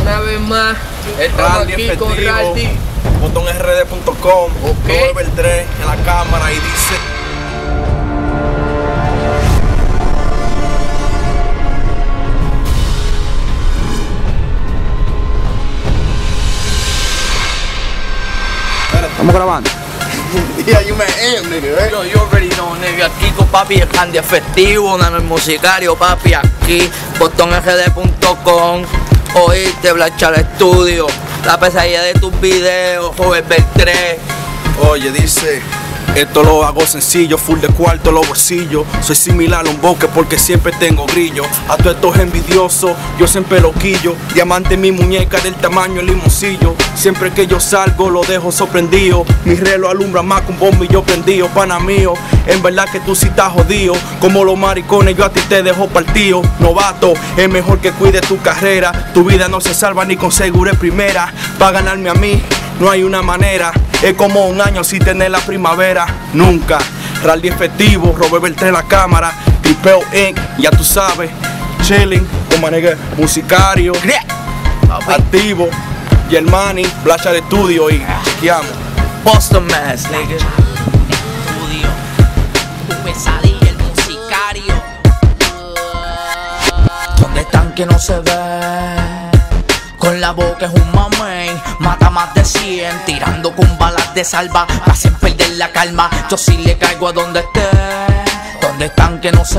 Una vez más, estamos Randy aquí efectivo, con Randy. botonrd.com, Ok. Robert 3 en la cámara y dice: Estamos grabando. Yeah, you man am, nigga, right? Yo, you already know, nigga. Aquí con papi, el Randy efectivo, el musicario, papi, aquí, botonrd.com. Oíste, Blachar Studio, la pesadilla de tus videos, Robert 3. Oye, dice: esto lo hago sencillo, full de cuarto los bolsillos. Soy similar a un bosque porque siempre tengo grillo. A todos estos envidiosos, yo siempre lo quillo. Diamante en mi muñeca del tamaño del limoncillo. Siempre que yo salgo lo dejo sorprendido. Mi reloj alumbra más que un bombillo prendido. Pana mío, en verdad que tú sí estás jodido. Como los maricones yo a ti te dejo partido. Novato, es mejor que cuides tu carrera. Tu vida no se salva ni con seguro primera. Pa' ganarme a mí no hay una manera. Es como un año sin tener la primavera. Nunca. Randy efectivo, Robert 3 en la cámara. Tripeo Inc, ya tú sabes. Chilling, con manega musicario. Activo. Germani, Blachar Studio y chequeamos. Boston Mass, nigga. Estudio, tu pesadilla, el musicario. ¿Dónde están que no se ve? Con la boca es un mamey, mata más de 100, tirando con balas de salva, para sin perder la calma. Yo sí le caigo a donde esté. ¿Dónde están que no se